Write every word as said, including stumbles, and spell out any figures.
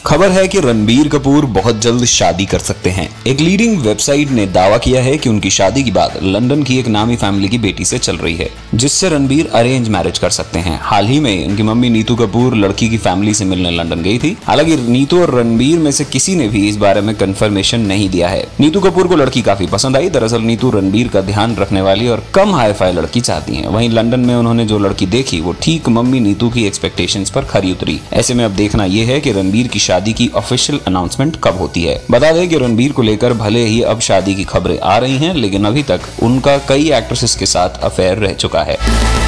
खबर है कि रणबीर कपूर बहुत जल्द शादी कर सकते हैं। एक लीडिंग वेबसाइट ने दावा किया है कि उनकी शादी की बात लंदन की एक नामी फैमिली की बेटी से चल रही है, जिससे रणबीर अरेंज मैरिज कर सकते हैं। हाल ही में उनकी मम्मी नीतू कपूर लड़की की फैमिली से मिलने लंदन गई थी। हालांकि नीतू और रणबीर में से किसी ने भी इस बारे में कंफर्मेशन नहीं दिया है। नीतू कपूर को लड़की काफी पसंद आई। दरअसल नीतू रणबीर का ध्यान रखने वाली और कम हाई फाई लड़की चाहती है। वहीं लंदन में उन्होंने जो लड़की देखी वो ठीक मम्मी नीतू की एक्सपेक्टेशंस पर खरी उतरी। ऐसे में अब देखना यह है कि रणबीर की शादी की ऑफिशियल अनाउंसमेंट कब होती है। बता दें कि रणबीर को लेकर भले ही अब शादी की खबरें आ रही हैं, लेकिन अभी तक उनका कई एक्ट्रेसेस के साथ अफेयर रह चुका है।